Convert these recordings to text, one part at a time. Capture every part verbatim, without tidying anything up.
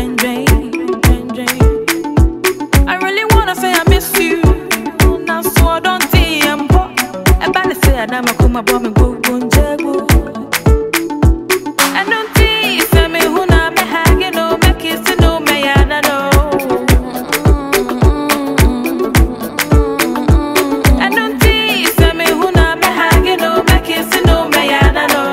drain, drain, drain, drain. I really wanna say I miss you. Now so I don't see I'm poor. I better say I never come up with me go go jago. I don't see say me who na me hanging no me kissing no me ya na no. I don't see say me who na me hanging no me kissing no me ya na no.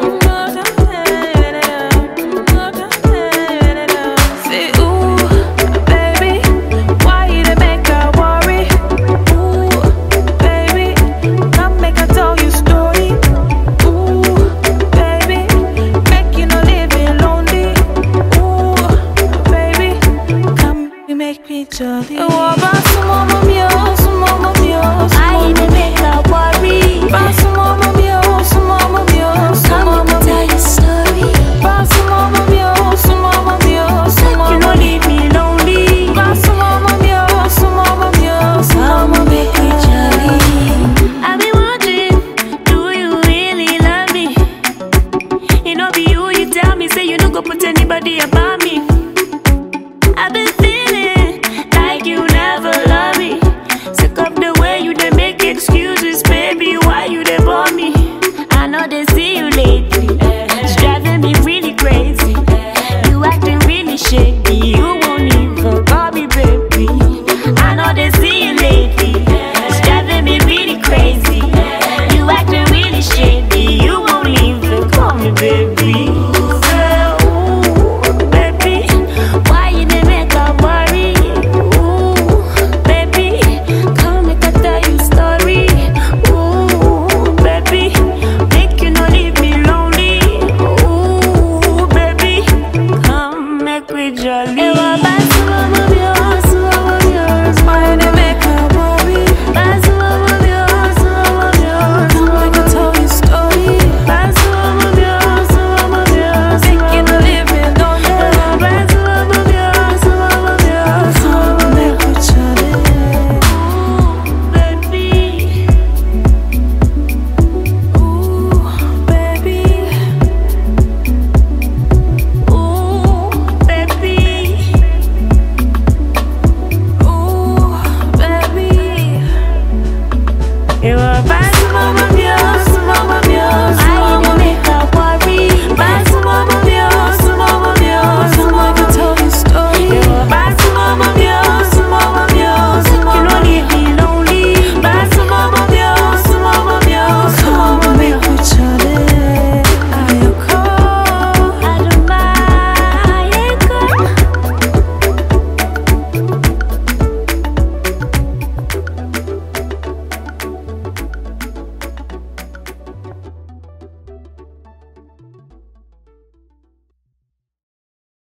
Jolly. Oh, bounce mama mio, mama mio, I dey make her worry. Bounce mama mio, mama mio, mama tell you story. Bounce mama mio, mama mio, mama you no leave me lonely. Bounce mama mio, mama mio, mama make me jolly. I be wondering, do you really love me? You know be you, you tell me say you no go put anybody above me. I've been feeling like you never love me. Sick of the way you dey make excuses, baby. Why you dey bore me? I know they see you lately. It's driving me really crazy. You acting really shady. You won't even call me baby. I know they see you lately. It's driving me really crazy. You acting really shady. You won't even call me baby. Jolly.